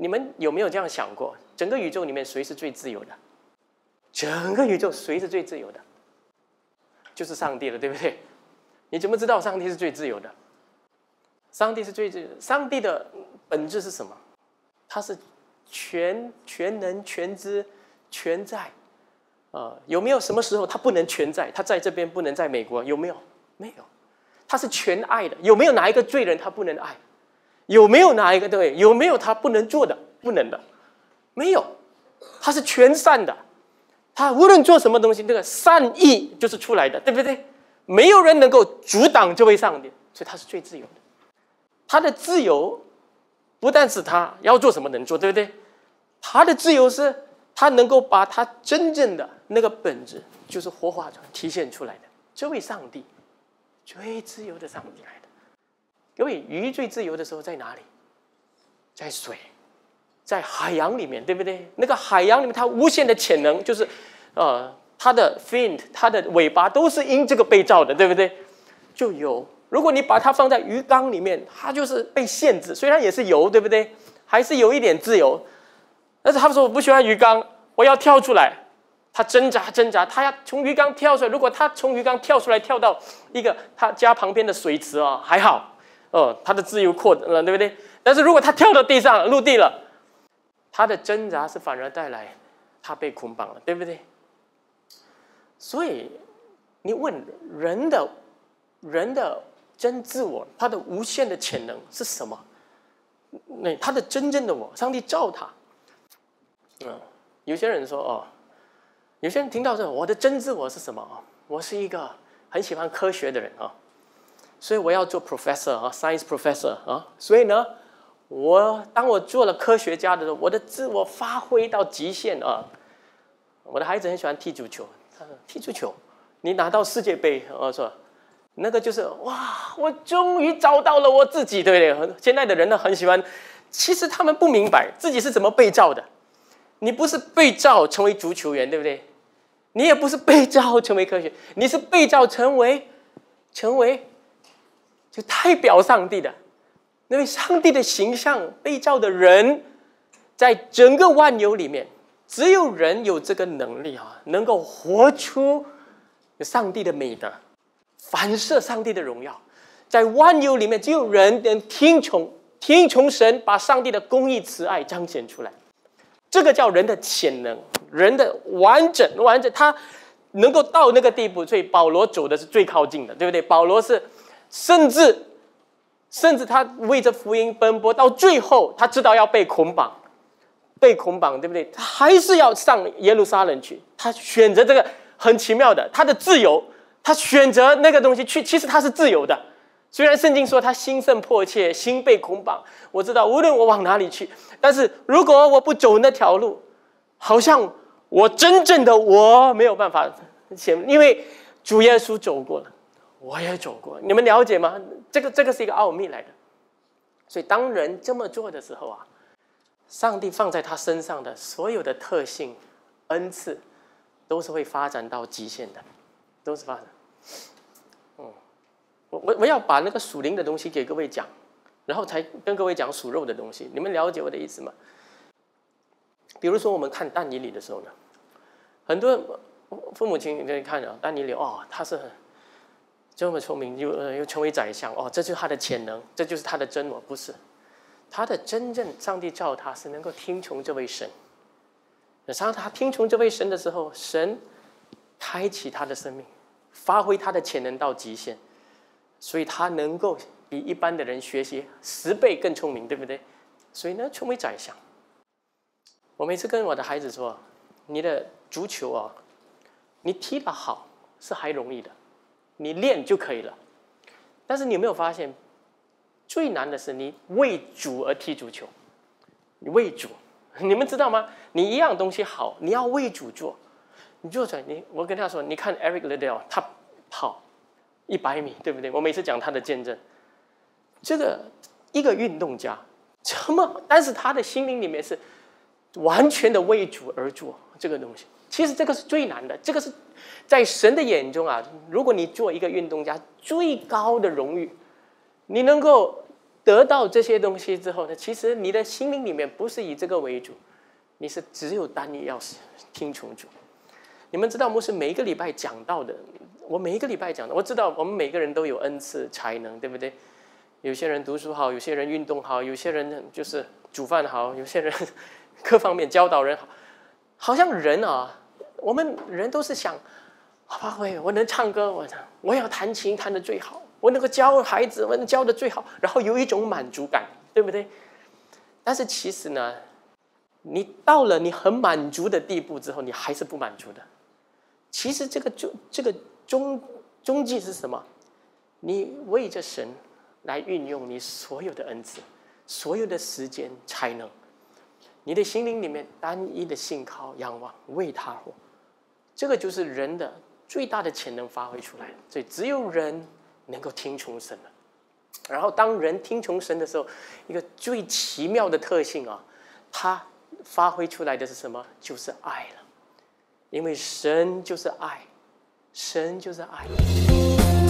你们有没有这样想过？整个宇宙里面谁是最自由的？整个宇宙谁是最自由的？就是上帝了，对不对？你怎么知道上帝是最自由的？上帝是最自由的。上帝的本质是什么？他是全能、全知、全在。有没有什么时候他不能全在？他在这边不能在美国？有没有？没有。他是全爱的。有没有哪一个罪人他不能爱？有没有哪一个对？有没有他不能做的？不能的，没有。他是全善的。他无论做什么东西，那个善意就是出来的，对不对？没有人能够阻挡这位上帝，所以他是最自由的。他的自由不但是他要做什么能做，对不对？他的自由是他能够把他真正的那个本质，就是活化中体现出来的。这位上帝，最自由的上帝来的。因为鱼最自由的时候在哪里？在水，在海洋里面，对不对？那个海洋里面，它无限的潜能，就是它的 fin， 它的尾巴都是因这个被造的，对不对？就有。如果你把它放在鱼缸里面，它就是被限制，虽然也是游，对不对？还是有一点自由。但是他说我不喜欢鱼缸，我要跳出来。他挣扎，他要从鱼缸跳出来。如果他从鱼缸跳出来，跳到一个他家旁边的水池啊，还好，他的自由扩了，对不对？但是如果他跳到地上陆地了，他的挣扎是反而带来他被捆绑了，对不对？所以你问人的真自我，他的无限的潜能是什么？他的真正的我，上帝造他。有些人说有些人听到这，我的真自我是什么？我是一个很喜欢科学的人啊，所以我要做 professor 啊 ，science professor 啊。所以呢，当我做了科学家的时候，我的自我发挥到极限啊。我的孩子很喜欢踢足球，踢足球，你拿到世界杯，说那个就是哇，我终于找到了我自己，对不对？现在的人呢很喜欢，其实他们不明白自己是怎么被造的。你不是被造成为足球员，对不对？你也不是被造成为科学，你是被造成为就代表上帝的，因为上帝的形象被造的人，在整个万有里面，只有人有这个能力能够活出上帝的美德，反射上帝的荣耀。在万有里面，只有人能听从神，把上帝的公义慈爱彰显出来。这个叫人的潜能，人的完整，他能够到那个地步，所以保罗走的是最靠近的，对不对？保罗是甚至他为着福音奔波，到最后他知道要被捆绑，对不对？他还是要上耶路撒冷去。他选择这个很奇妙的，他的自由，他选择那个东西去，其实他是自由的。虽然圣经说他心甚迫切，心被捆绑，我知道无论我往哪里去，但是如果我不走那条路，好像我真正的我没有办法前，因为主耶稣走过了，我也走过，你们了解吗？这个是一个奥秘来的。所以当人这么做的时候上帝放在他身上的所有的特性、恩赐，都是会发展到极限的，都是发展。我要把那个属灵的东西给各位讲，然后才跟各位讲属肉的东西。你们了解我的意思吗？比如说我们看但以理的时候呢，很多父母亲可以看但以理他是这么聪明，又成为宰相这就是他的潜能，这就是他的真我。不是，他的真正上帝造他是能够听从这位神。当他听从这位神的时候，神开启他的生命，发挥他的潜能到极限。所以他能够比一般的人学习10倍更聪明，对不对？所以呢，成为宰相。我每次跟我的孩子说，你的足球你踢得好是还容易的，你练就可以了。但是你有没有发现，最难的是你为主而踢足球，你为主，你们知道吗？你一样东西好，你要为主做，你做出来。我跟他说，你看 Eric Liddell 他跑100米，对不对？我每次讲他的见证，这个一个运动家，但是他的心灵里面是完全的为主而做这个东西。其实这个是最难的，这个是在神的眼中如果你做一个运动家，最高的荣誉，你能够得到这些东西之后呢，其实你的心灵里面不是以这个为主，你是只有单一要听从主。你们知道牧师每一个礼拜讲到的，我每一个礼拜讲的，我知道我们每个人都有恩赐才能，对不对？有些人读书好，有些人运动好，有些人就是煮饭好，有些人各方面教导人好。好像人啊，我们人都是想，我能唱歌，我要弹琴弹得最好，我能够教孩子，我能教得最好，然后有一种满足感，对不对？但是其实呢，你到了你很满足的地步之后，你还是不满足的。其实这个终极是什么？你为着神来运用你所有的恩赐，所有的时间才能，你的心灵里面单一的信靠仰望，为他活，这个就是人的最大的潜能发挥出来。所以只有人能够听从神了。然后当人听从神的时候，一个最奇妙的特性啊，它发挥出来的是什么？就是爱了。因为神就是爱，神就是爱。